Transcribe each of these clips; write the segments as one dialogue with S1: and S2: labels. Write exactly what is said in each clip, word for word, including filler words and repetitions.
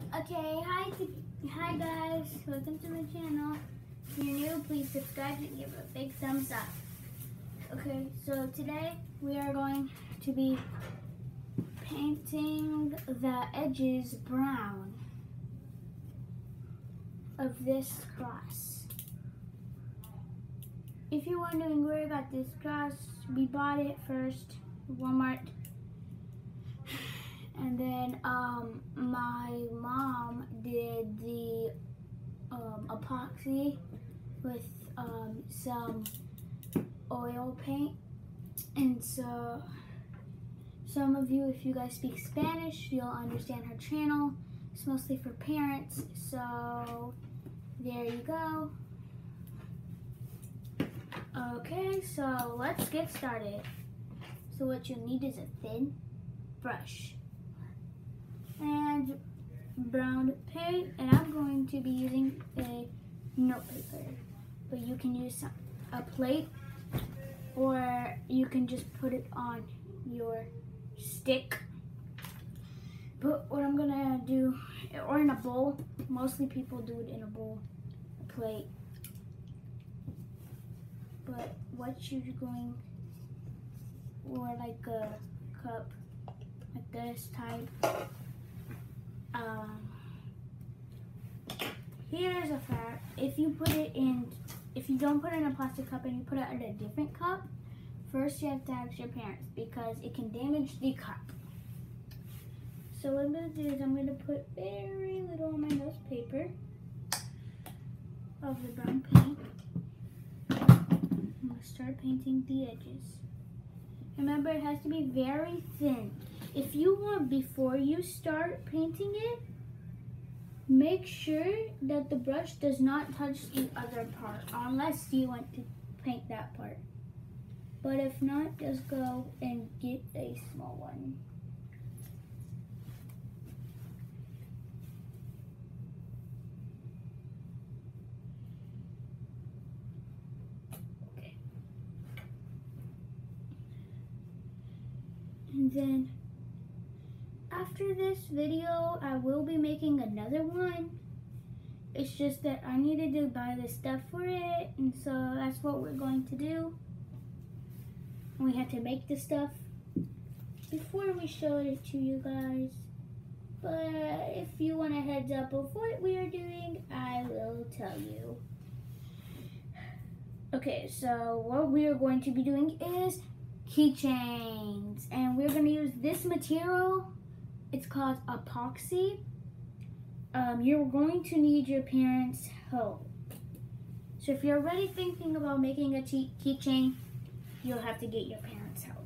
S1: Okay, hi to, hi guys, welcome to my channel. If you're new, please subscribe and give a big thumbs up. Okay, so today we are going to be painting the edges brown of this cross. If you're wondering where I got this cross, we bought it first at Walmart. And then um, my mom did the um, epoxy with um, some oil paint. And so some of you, if you guys speak Spanish, you'll understand her channel. It's mostly for parents. So there you go. Okay, so let's get started. So what you'll need is a thin brush and brown paint, and I'm going to be using a note paper, but you can use some, a plate, or you can just put it on your stick. But what I'm gonna do, or in a bowl, mostly people do it in a bowl, a plate, but what you're going, or like a cup, like this type. Um, here's a fact. If you put it in, if you don't put it in a plastic cup and you put it in a different cup, first you have to ask your parents because it can damage the cup. So what I'm going to do is I'm going to put very little on my nose paper of the brown paint. I'm going to start painting the edges. Remember, it has to be very thin. If you want, before you start painting it, make sure that the brush does not touch the other part, unless you want to paint that part. But if not, just go and get a small one. Okay. And then after this video, I will be making another one. It's just that I needed to buy the stuff for it, and so that's what we're going to do. We had to make the stuff before we showed it to you guys. But if you want a heads up of what we are doing, I will tell you. Okay, so what we are going to be doing is keychains, and we're going to use this material. It's called epoxy. Um, you're going to need your parents' help. So if you're already thinking about making a keychain, you'll have to get your parents' help.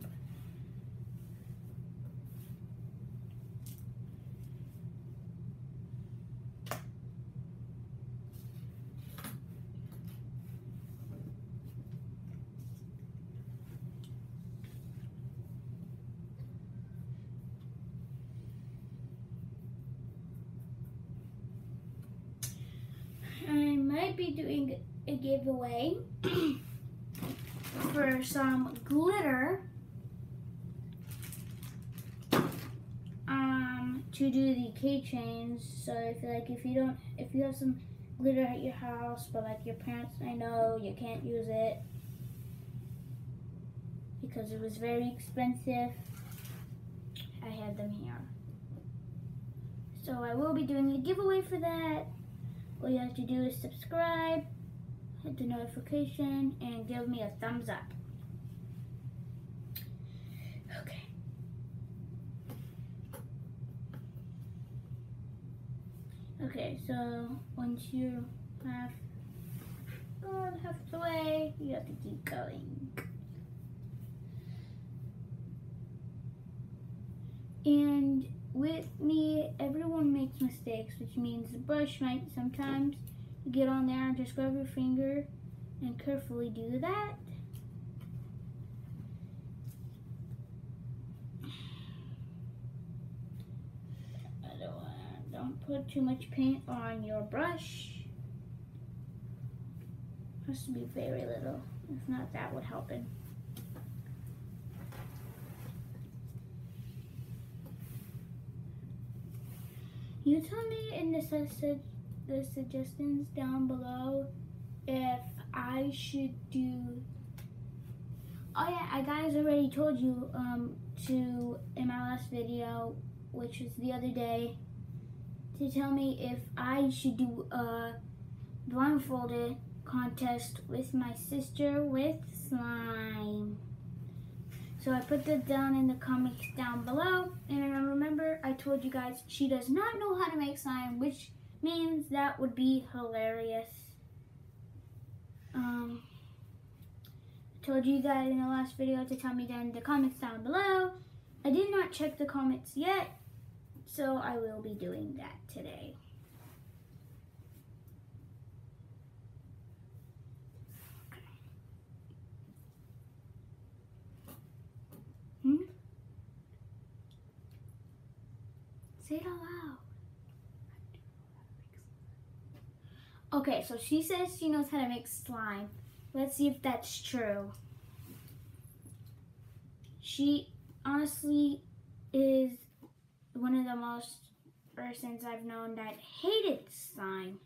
S1: I might be doing a giveaway for some glitter um, to do the keychains. So if like if you don't, if you have some glitter at your house, but like your parents, I know you can't use it because it was very expensive. I had them here, so I will be doing a giveaway for that. All you have to do is subscribe, hit the notification, and give me a thumbs up. Okay. Okay, so once you have gone half the way, you have to keep going. And with me, everyone makes mistakes, which means the brush might sometimes get on there and just grab your finger and carefully do that. I don't, uh, don't put too much paint on your brush. It has to be very little. If not, that would help it. You tell me in the, su su the suggestions down below if I should do. Oh yeah, I guys already told you um to in my last video, which was the other day, to tell me if I should do a blindfolded contest with my sister with slime. So I put that down in the comments down below, and remember I told you guys she does not know how to make slime, which means that would be hilarious. Um, I told you guys in the last video to tell me down in the comments down below. I did not check the comments yet, so I will be doing that today. Hmm? Say it out loud. Okay, so she says she knows how to make slime. Let's see if that's true. She honestly is one of the most persons I've known that hated slime.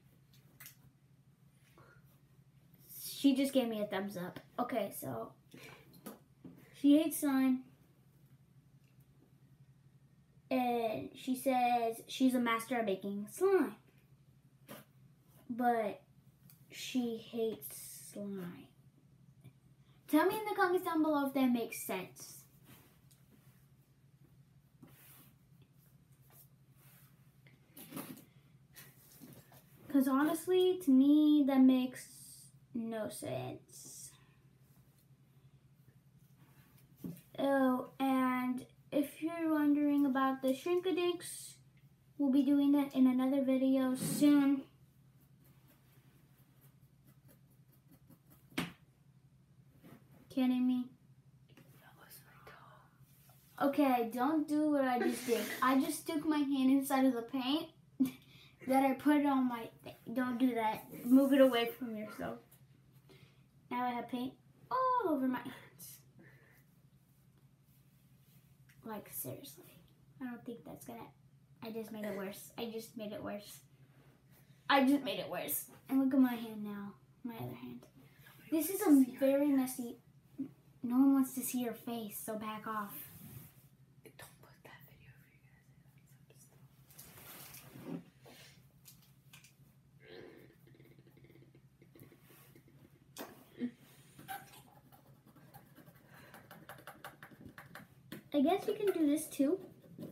S1: She just gave me a thumbs up. Okay, so she hates slime. And she says she's a master at making slime. But she hates slime. Tell me in the comments down below if that makes sense. Because honestly, to me, that makes no sense. Oh, and if you're wondering about the Shrinkadinks, we'll be doing that in another video soon. Kidding me? Okay, don't do what I just did. I just stuck my hand inside of the paint. Then I put it on my thing. Don't do that. Move it away from yourself. Now I have paint all over my hands. Like, seriously. I don't think that's gonna... I just made it worse. I just made it worse. I just made it worse. And look at my hand now. My other hand. This is a very messy... No one wants to see your face, so back off.
S2: Don't put that video if you're gonna say that.
S1: I guess you can do this too.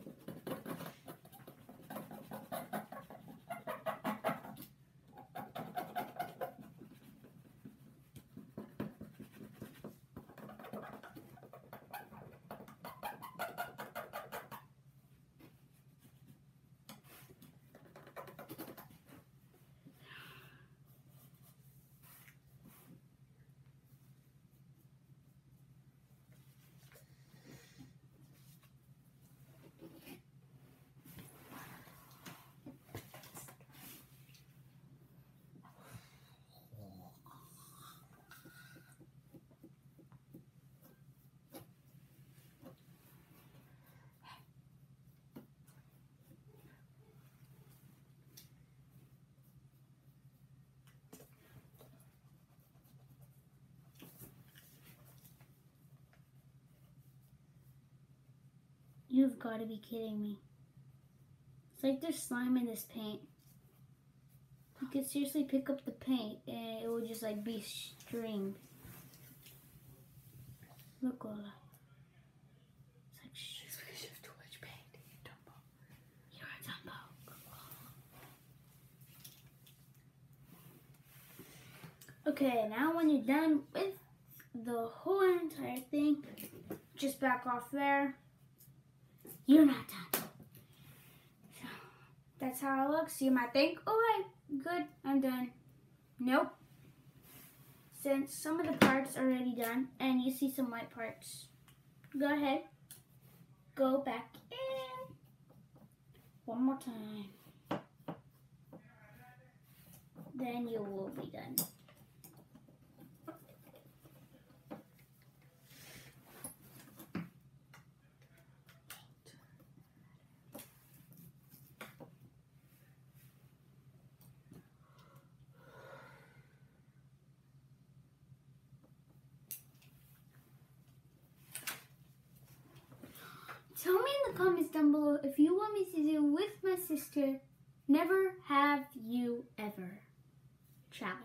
S1: You've got to be kidding me. It's like there's slime in this paint. You could seriously pick up the paint and it will just like be string. Look, Lola. It's like shh.
S2: It's because you have too much paint. You Dumbo.
S1: You're a Dumbo. Okay, now when you're done with the whole entire thing, just back off there. You're not done. So, that's how it looks. You might think, oh, right, good, I'm done. Nope. Since some of the parts are already done, and you see some white parts, go ahead, go back in one more time. Then you will be done. comments down below if you want me to do with my sister Never Have You Ever challenge.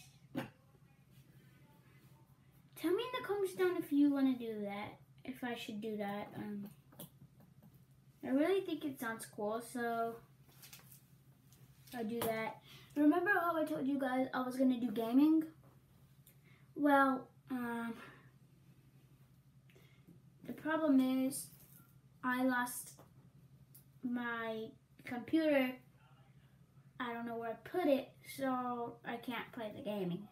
S1: Tell me in the comments down if you want to do that, if I should do that. Um, I really think it sounds cool, so I'll do that. Remember how I told you guys I was going to do gaming? Well, um, the problem is I lost my computer. I don't know where I put it, so I can't play the gaming.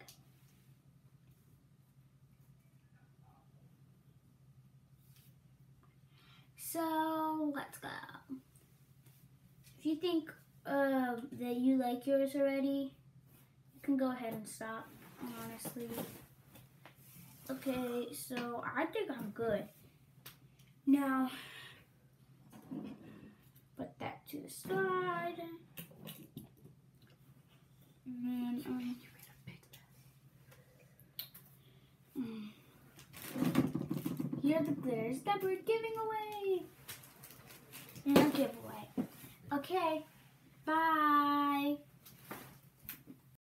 S1: So let's go. If you think uh, that you like yours already, you can go ahead and stop, honestly. Okay, so I think I'm good. Now, put that to the side. And then, um, mm. Here are the glitters that we're giving away. And a giveaway. Okay, bye.